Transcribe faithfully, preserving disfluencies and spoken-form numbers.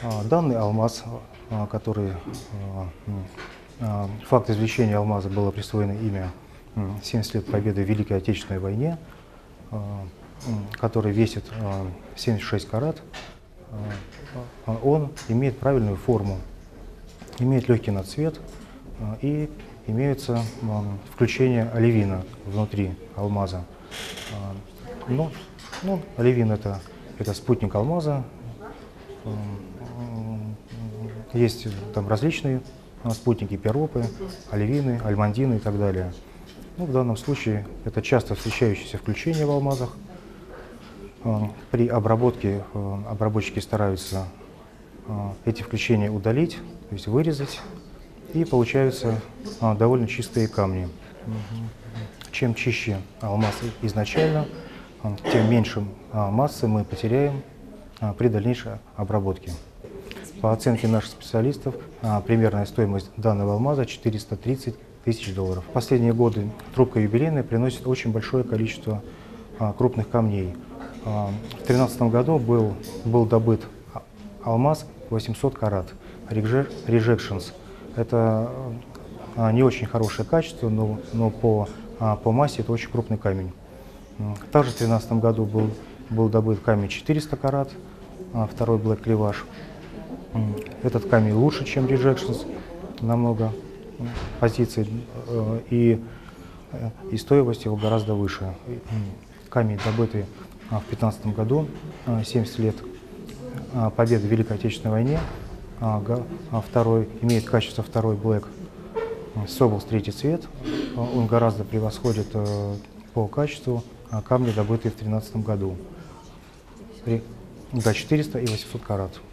Данный алмаз, который факт извлечения алмаза было присвоено имя семьдесят лет победы в Великой Отечественной войне, который весит семьдесят шесть карат, он имеет правильную форму, имеет легкий нацвет и имеется включение оливина внутри алмаза. Ну, ну, оливин это, это спутник алмаза. Есть там различные спутники, пиропы, оливины, альмандины и так далее. Ну, в данном случае это часто встречающееся включение в алмазах. При обработке обработчики стараются эти включения удалить, то есть вырезать, и получаются довольно чистые камни. Чем чище алмаз изначально, тем меньше массы мы потеряем при дальнейшей обработке. По оценке наших специалистов, примерная стоимость данного алмаза четыреста тридцать тысяч долларов. В последние годы трубка юбилейная приносит очень большое количество крупных камней. В две тысячи тринадцатом году был, был добыт алмаз восемьсот карат, Rejections. Это не очень хорошее качество, но, но по, по массе это очень крупный камень. Также в две тысячи тринадцатом году был, был добыт камень четыреста карат, второй Black Cleavage. Этот камень лучше, чем Rejections, намного позиций, и, и стоимость его гораздо выше. Камень, добытый в две тысячи пятнадцатом году, семьдесят лет победы в Великой Отечественной войне, второй, имеет качество второй Black Sobels, третий цвет. Он гораздо превосходит по качеству камни, добытые в две тысячи тринадцатом году. Да, четыреста и восемьсот карат.